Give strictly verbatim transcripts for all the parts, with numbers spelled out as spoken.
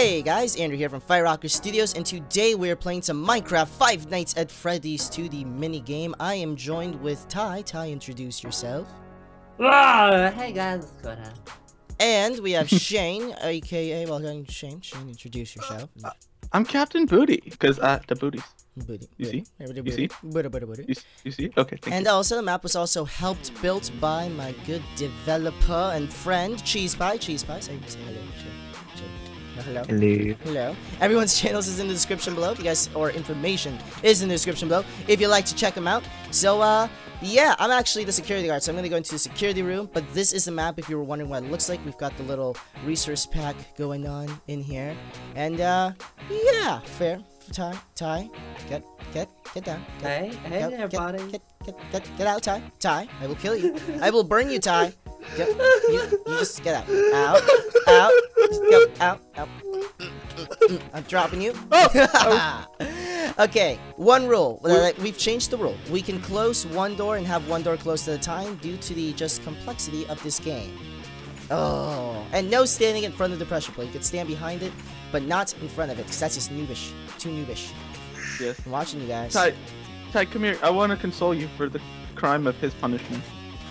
Hey guys, Andrew here from Firerocker Studios, and today we're playing some Minecraft Five Nights at Freddy's two D minigame. I am joined with Ty. Ty, introduce yourself. Ah, hey guys, what's going on? And we have Shane, aka, well, Shane, Shane, introduce yourself. Uh, I'm Captain Booty, because uh, the booties. Booty. You booty. see? Everybody You see? Booty, booty, booty. You, you see? Okay, thank And you. also, the map was also helped built by my good developer and friend, Cheese Pie. Cheese Pie, say, say hello. Say, say, hello. Hello. Hello. Everyone's channels is in the description below. If you guys, or information is in the description below. If you'd like to check them out. So, uh, yeah, I'm actually the security guard, so I'm gonna go into the security room. But this is the map. If you were wondering what it looks like, we've got the little resource pack going on in here, and uh, yeah, fair. Ty, Ty, get, get, get down. Get, Hey, hey get, there, get, buddy. Get, get, get, get out, Ty. Ty, I will kill you. I will burn you, Ty. Get, you, you just get out. Out, out, just go, out, out. I'm dropping you. Oh! Okay, one rule. Uh, We've changed the rule. We can close one door and have one door closed at a time due to the just complexity of this game. Oh, and no standing in front of the pressure plate. You can stand behind it, but not in front of it, because that's just noobish. Too noobish. Yes. I'm watching you guys. Ty, Ty, come here. I want to console you for the crime of his punishment.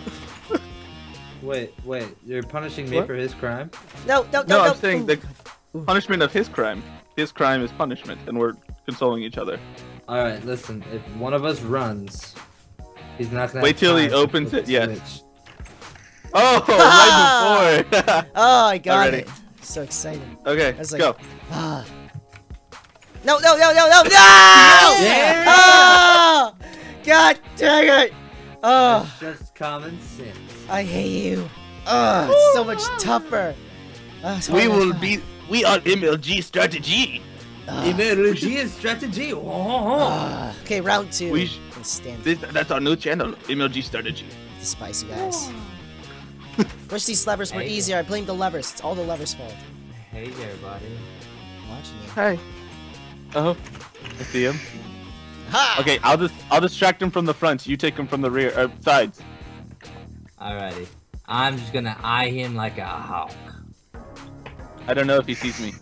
Wait, wait, you're punishing me What? for his crime? No, no, no, No, no. I'm saying the punishment of his crime. His crime is punishment, and we're consoling each other. Alright, listen, if one of us runs, he's not gonna Wait have till he time to opens flip it, the yes. switch. Oh, right before. Oh, I got Already. it. So excited. Okay, was let's like- go. Ah. No, no, no, no, no, no! Yeah! Oh! God dang it! Oh, It's just common sense. I hate you. Oh, it's so much tougher. Oh, it's We hard will to be. We are M L G strategy. Ah. Emergency and strategy. Oh, Ah. Okay, round two. We sh- Can stand This, that's our new channel, M L G strategy. the spicy guys. Wish these levers were Hey. easier. I blame the levers. It's all the levers' fault. Hey there, buddy. I'm watching you. Hey. Oh, I see him. Ha! Okay, I'll just I'll distract him from the front. You take him from the rear, uh, sides. Alrighty. I'm just gonna eye him like a hawk. I don't know if he sees me.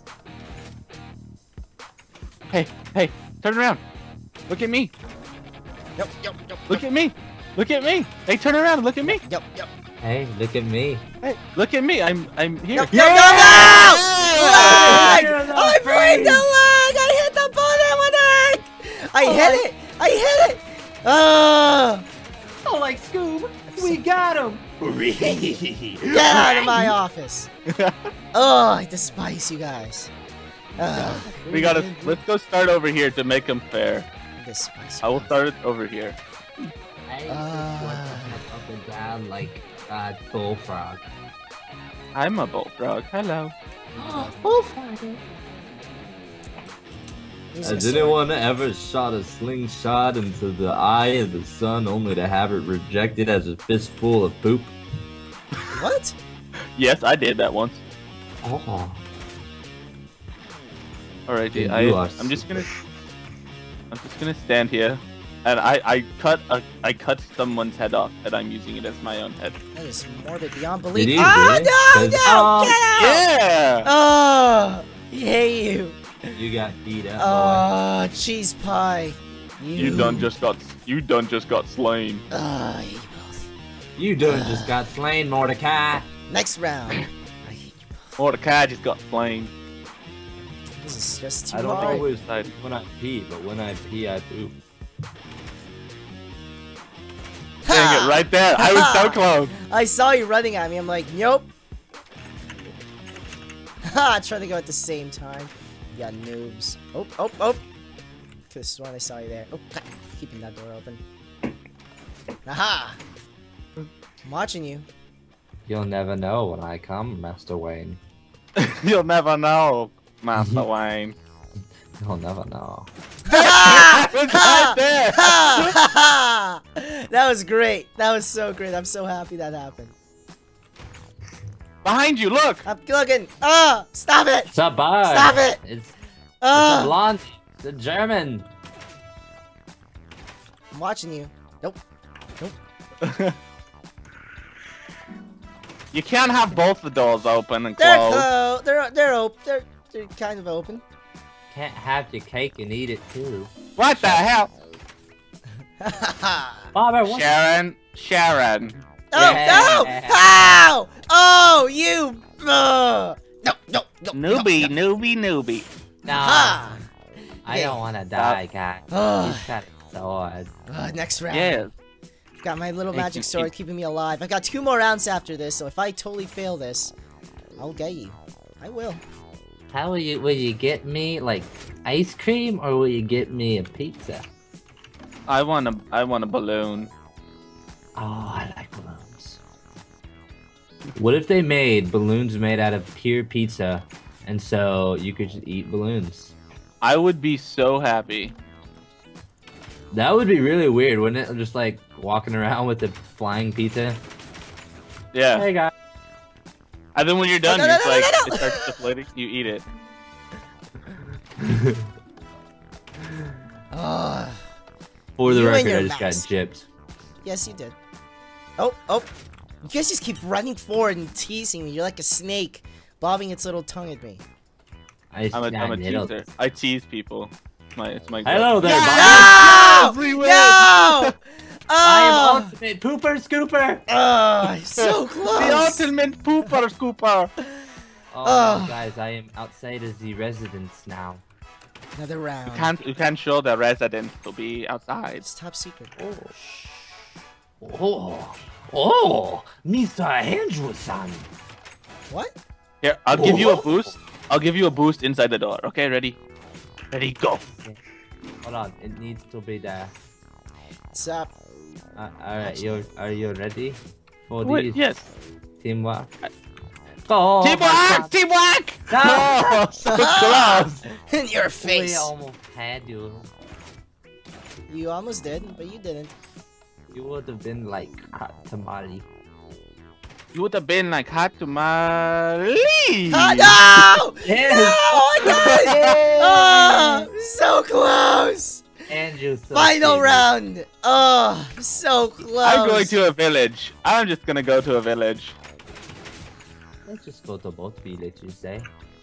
Hey, hey, turn around. Look at me. Yup, yup, yup, Look at me. Look at me. Hey, turn around. Look at me. yup, yup. Hey, look at me. Hey, look at me. I'm I'm here. No, no, no, no! Lag! You're the I blamed the brain. lag! I hit the button with it! I hit it! I hit it! Oh! Oh, like Scoob, we got him. Get out of my office! Oh, I despise you guys. Ugh. We gotta. Let's go start over here to make him fair. I despise I you. will start it over here. I just Ah. want to hop up and down like a bullfrog. I'm a bullfrog. Hello. Bullfrog. He's Has a anyone ever shot a slingshot into the eye of the sun only to have it rejected as a fistful of poop? sword. What? Yes, I did that once. Oh. Alright, Dude, I you are I'm just gonna I'm just gonna stand here, and I I cut a I cut someone's head off, and I'm using it as my own head. That is morbid beyond belief. Did he Ah, really? no, no! 'Cause- Get Oh, out! Yeah. Oh! I hate you. You got beat up. Oh, cheese pie. You, You done just got you done just got slain. Ah, I hate you both. boy. You done just got slain, Mordecai. Next round. I hate you both. Mordecai just got slain. This is just too I don't hard. always when I pee, but when I pee, I poop. Dang it, right there. I was so close. I saw you running at me. I'm like, nope. Ha! Trying to go at the same time. You got noobs. Oh, oh, oh. Could've sworn I saw you there. Oh, God. Keeping that door open. Aha! I'm watching you. You'll never know when I come, Master Wayne. You'll never know, Master Wayne. You'll never know. Ha! It's Ha! right there. Ha! Ha! Ha! That was great. That was so great. I'm so happy that happened. Behind you, look. I'm looking. Ah! Stop it! It's a bird. Stop it! It's, it's a Ah! blonde. It's a German. I'm watching you. Nope. Nope. You can't have both the doors open and They're closed. closed. They're they're open. They're they're kind of open. Can't have your cake and eat it too. What the hell? Bobber, what? Sharon, Sharon. Oh Yeah. no! Ow! Oh, you! Uh, no, no, no, Newbie, no, no. newbie, newbie. No, Ha! I Okay. don't want to die, guy. Ugh. He's got a sword. Uh, next round. Yes. Got my little Thank magic you, sword thank- keeping me alive. I've got two more rounds after this, so if I totally fail this, I'll get you. I will. How will you? Will you get me like ice cream, or will you get me a pizza? I want a, I want a balloon. Oh, I like balloons. What if they made balloons made out of pure pizza, and so you could just eat balloons? I would be so happy. That would be really weird, wouldn't it? Just like walking around with a flying pizza. Yeah. Hey guys. And then when you're done, no, no, you're no, like, no, no. it starts deflating. You eat it. Ah, For the You and record, your I just mouse. got gypped. yes, you did. Oh, oh. You guys just keep running forward and teasing me. You're like a snake, bobbing its little tongue at me. I I'm a, I'm a little- teaser. I tease people. It's my, it's my. Hello there, Yeah! Bob. No! Yes, we win! No! I am Oh, ultimate pooper scooper. oh, so The close. ultimate pooper scooper. Oh, Oh. no, guys, I am outside of the residence now. Another round. You can't, you can't show the residents to be outside. It's top secret. Oh, oh, Mister Andrew-san. What? Here, I'll give you a Oh. boost. I'll give you a boost inside the door. Okay, ready? Ready, go. Hold on, it needs to be there. What's up? Uh, all right, you are you ready for Wait, these yes. teamwork? Go, Teamwork! Teamwork! No! No! So close! In your We face. almost had you. You almost did, but you didn't. You would have been like hot tamale. You would have been like hot tamale. Oh, no! Yes. No! I got it! Oh, so close! Andrew. So Final sweet. round! Oh, so close! I'm going to a village. I'm just gonna go to a village. Let's just go to both villages, eh?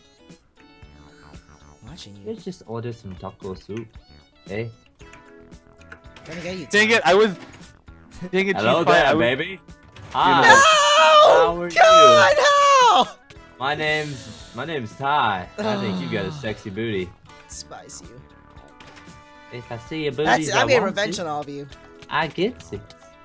Watching you. Let's just order some taco soup, eh? Gonna get you. Dang Tom. it, I was. Dang it, Hello Chief Pie, I there, was- baby. No! Hi. How are you? God, how? My name's my name's Ty. I think you got a sexy booty. Spice you. If I see your booty, That's I'm getting revenge on all of you. I get it.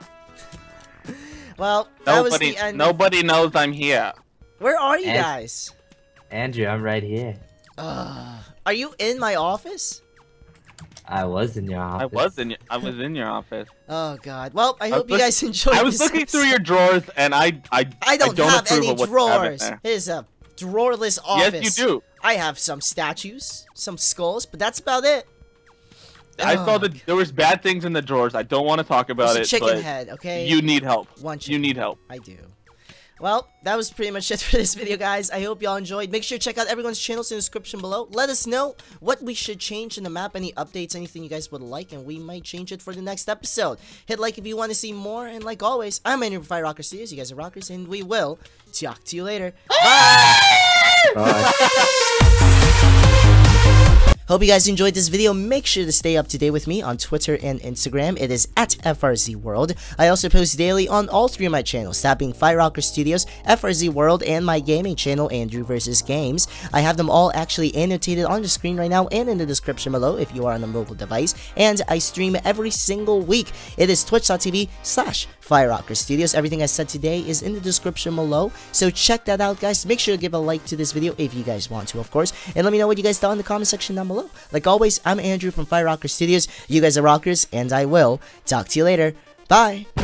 Well, that was Nobody, the end. nobody knows I'm here. Where are you And- guys? Andrew, I'm right here. Uh, are you in my office? I was in your I office. was in your, I was in your office. Oh God. Well, I I hope was you guys enjoyed. I was this looking through episode. your drawers, and I, I, I don't, don't have approve any of what's happening drawers. there. It is a drawerless office. Yes, you do. I have some statues, some skulls, but that's about it. I Oh, saw that there was bad things in the drawers. I don't want to talk about It's it. a chicken but head, okay? You need help. One You chicken. need help. I do. Well, that was pretty much it for this video, guys. I hope y'all enjoyed. Make sure to check out everyone's channels in the description below. Let us know what we should change in the map, any updates, anything you guys would like, and we might change it for the next episode. Hit like if you want to see more, and like always, I'm Andrew from Fire Rocker Studios. You guys are rockers, and we will talk to you later. Bye. Hope you guys enjoyed this video. Make sure to stay up to date with me on Twitter and Instagram. It is at F R Z World. I also post daily on all three of my channels, that being Fire Rocker Studios, F R Z World, and my gaming channel, Andrew versus. Games. I have them all actually annotated on the screen right now and in the description below if you are on a mobile device. And I stream every single week. It is twitch.tv slash Fire Rocker Studios. Everything I said today is in the description below, so check that out, guys. Make sure to give a like to this video if you guys want to, of course, and let me know what you guys thought in the comment section down below. Like always, I'm Andrew from Fire Rocker Studios. You guys are rockers, and I will talk to you later. Bye!